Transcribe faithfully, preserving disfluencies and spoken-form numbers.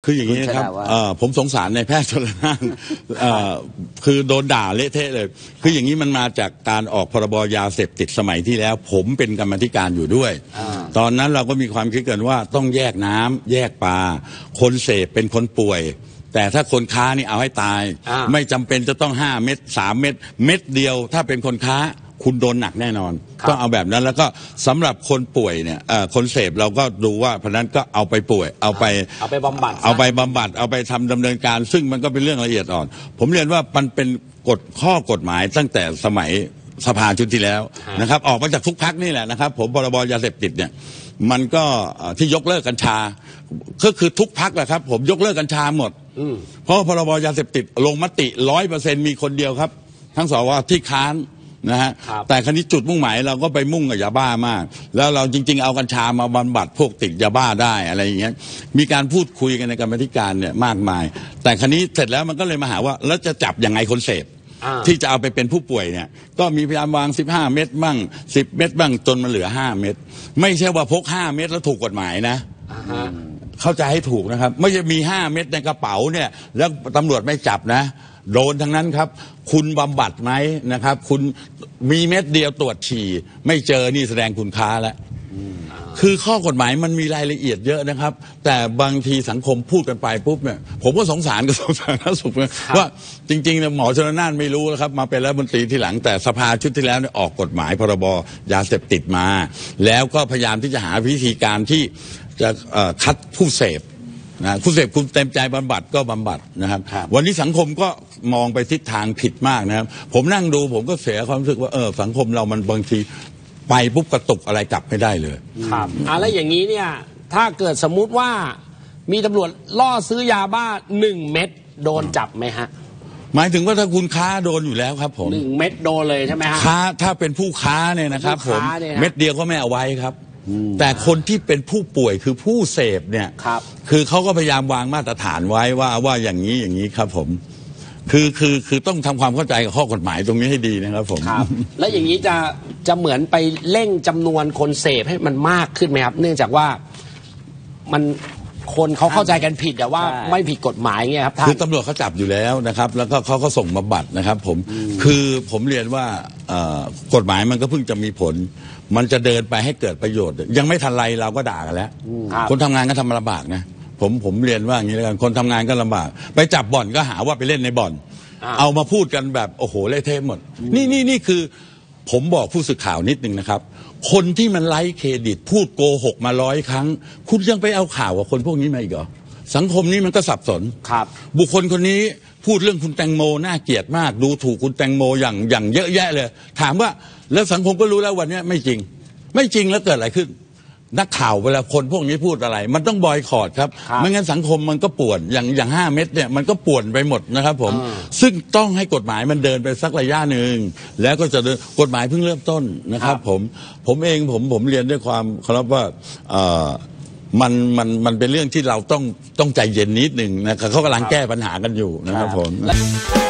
คืออย่างนี้นะครับผมสงสารในแพทย์ชลน่านคือโดนด่าเละเทะเลยคืออย่างนี้มันมาจากการออกพรบยาเสพติดสมัยที่แล้วผมเป็นกรรมธิการอยู่ด้วยตอนนั้นเราก็มีความคิดกันว่าต้องแยกน้ำแยกปลาคนเสพเป็นคนป่วยแต่ถ้าคนค้านี่เอาให้ตายไม่จำเป็นจะต้องห้าเม็ดสามเม็ดเม็ดเดียวถ้าเป็นคนค้าคุณโดนหนักแน่นอนต้องเอาแบบนั้นแล้วก็สำหรับคนป่วยเนี่ยคนเสพเราก็ดูว่าเพราะนั้นก็เอาไปป่วยเอาไปเอาไปบำบัดเอาไปบำบัดเอาไปทำดำเนินการซึ่งมันก็เป็นเรื่องละเอียดอ่อนผมเรียนว่ามันเป็นกฎข้อกฎหมายตั้งแต่สมัยสภาชุดที่แล้วนะครับออกมาจากทุกพรรคนี่แหละนะครับผมพรบยาเสพติดเนี่ยมันก็ที่ยกเลิกกัญชาก็คือทุกพรรคแหละครับผมยกเลิกกัญชาหมดเพราะพรบยาเสพติดลงมติร้อยเปอร์เซ็นต์มีคนเดียวครับทั้งสวที่ค้านนะฮะแต่คราวนี้จุดมุ่งหมายเราก็ไปมุ่งกับยาบ้ามากแล้วเราจริงๆเอากัญชามาบำบัดพวกติดยาบ้าได้อะไรอย่างเงี้ยมีการพูดคุยกันในกรรมธิการเนี่ยมากมายแต่คราวนี้เสร็จแล้วมันก็เลยมาหาว่าแล้วจะจับยังไงคนเสพที่จะเอาไปเป็นผู้ป่วยเนี่ยก็มีพยายามวางสิบห้าเม็ดบ้างสิบเม็ดบ้างจนมันเหลือห้าเม็ดไม่ใช่ว่าพกห้าเม็ดแล้วถูกกฎหมายนะเข้าใจให้ถูกนะครับไม่ใช่มีห้าเม็ดในกระเป๋าเนี่ยแล้วตำรวจไม่จับนะโดนทั้งนั้นครับคุณบำบัดไหมนะครับคุณมีเม็ดเดียวตรวจฉี่ไม่เจอนี่แสดงคุณค้าแล้วคือข้อกฎหมายมันมีรายละเอียดเยอะนะครับแต่บางทีสังคมพูดกันไปปุ๊บเนี่ยผมก็สงสารกระทรวงสาธารณสุขว่าจริงๆหมอชลน่านไม่รู้แล้วครับมาเป็นรัฐมนตรีที่หลังแต่สภาชุดที่แล้วเนี่ยออกกฎหมายพรบยาเสพติดมาแล้วก็พยายามที่จะหาวิธีการที่จะคัดผู้เสพนะผู้เสพคุณเต็มใจบำบัดก็บำบัดนะครับวันนี้สังคมก็มองไปทิศทางผิดมากนะครับผมนั่งดูผมก็เสียความรู้สึกว่าเออสังคมเรามันบางทีไปปุ๊บกระตุกอะไรกลับไม่ได้เลยครับอ่ะแล้วอย่างนี้เนี่ยถ้าเกิดสมมุติว่ามีตำรวจล่อซื้อยาบ้าหนึ่งเม็ดโดนจับไหมฮะหมายถึงว่าถ้าคุณค้าโดนอยู่แล้วครับผมหนึ่งเม็ดโดนเลยใช่ไหมฮะค้าถ้าเป็นผู้ค้าเนี่ยนะครับผมเม็ดเดียวก็ไม่เอาไว้ครับแต่คนที่เป็นผู้ป่วยคือผู้เสพเนี่ยคือเขาก็พยายามวางมาตรฐานไว้ว่าว่าอย่างนี้อย่างนี้ครับผมคือคือคือต้องทำความเข้าใจกับข้อกฎหมายตรงนี้ให้ดีนะครับผมแล้วอย่างนี้จะจะเหมือนไปเร่งจำนวนคนเสพให้มันมากขึ้นไหมครับเนื่องจากว่ามันคนเขาเข้าใจกันผิดแต่ว่าไม่ผิดกฎหมายเงี้ยครับคือตำรวจเขาจับอยู่แล้วนะครับแล้วก็เขาก็ส่งมาบัตรนะครับผมคือผมเรียนว่ากฎหมายมันก็เพิ่งจะมีผลมันจะเดินไปให้เกิดประโยชน์ยังไม่ทันไรเราก็ด่ากันแล้วคนทำงานก็ทำลำบากนะผมผมเรียนว่าอย่างนี้แล้วกันคนทำงานก็ลำบากไปจับบ่อนก็หาว่าไปเล่นในบ่อนเอามาพูดกันแบบโอ้โหเละเทะหมดนี่นี่นี่คือผมบอกผู้สื่อข่าวนิดนึงนะครับคนที่มันไร้เครดิตพูดโกหกมาร้อยครั้งคุณยังไปเอาข่าวกับคนพวกนี้มาอีกเหรอสังคมนี้มันก็สับสนครับบุคคลคนนี้พูดเรื่องคุณแตงโมน่าเกลียดมากดูถูกคุณแตงโมอย่างอย่างเยอะแยะเลยถามว่าแล้วสังคมก็รู้แล้ววันนี้ไม่จริงไม่จริงแล้วเกิดอะไรขึ้นนักข่าวเวลาคนพวกนี้พูดอะไรมันต้องบอยคอตครับไม่งั้นสังคมมันก็ป่วนอย่างอย่างห้าเม็ดเนี่ยมันก็ป่วนไปหมดนะครับผมซึ่งต้องให้กฎหมายมันเดินไปสักระยะหนึ่งแล้วก็จะกฎหมายเพิ่งเริ่มต้นนะครับผมผมเองผมผมเรียนด้วยความเคารพว่ามันมันมันเป็นเรื่องที่เราต้องต้องใจเย็นนิดหนึ่งนะครับเขากำลังแก้ปัญหากันอยู่นะครับผม